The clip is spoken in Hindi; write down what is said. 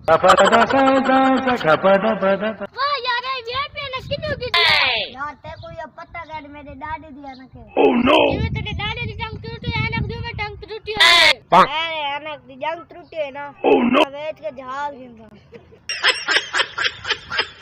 वाह यार ये पे ना किनु की यार ते को ये पता कर मेरे दादी दिया ना के Oh no ये तेरे दादी दी टंग टूटी है ना जो में टंग टूटी है अरे अनक दी जंग टूटी है ना Oh no वेच के झाग जिंदा